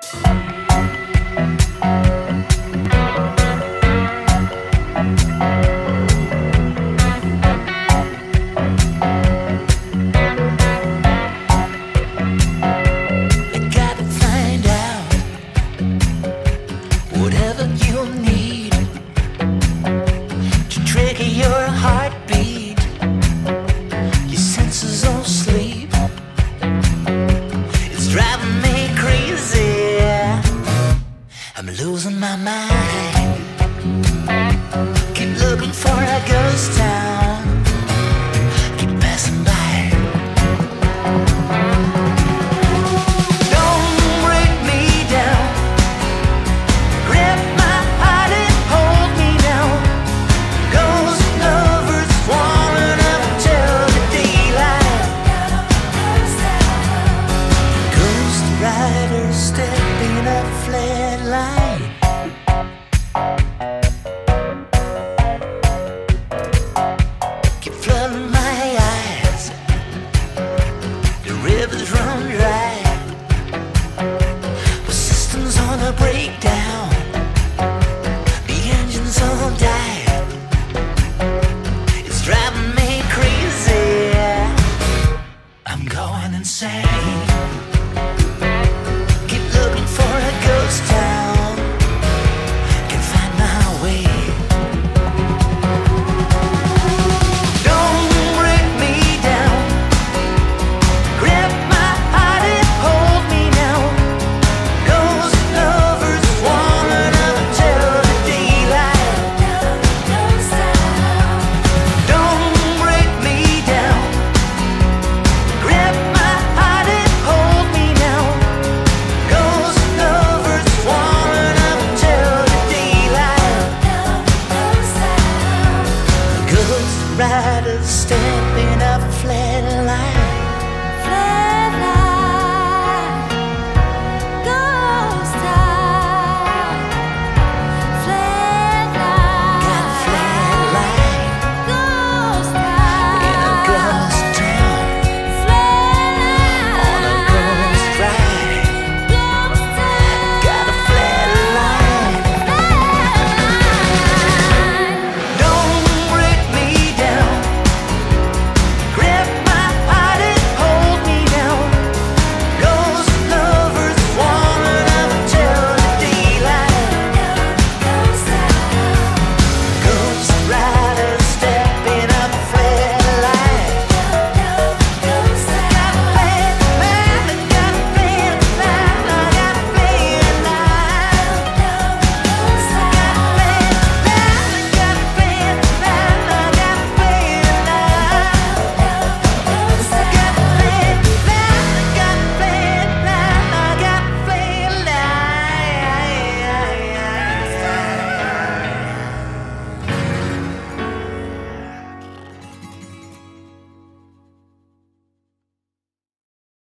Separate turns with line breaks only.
Losing my mind. Keep looking for a ghost town. Keep passing by. Don't break me down. Grip my heart and hold me now. Ghost lovers swarming up till the daylight. Ghost riders stepping up flat line.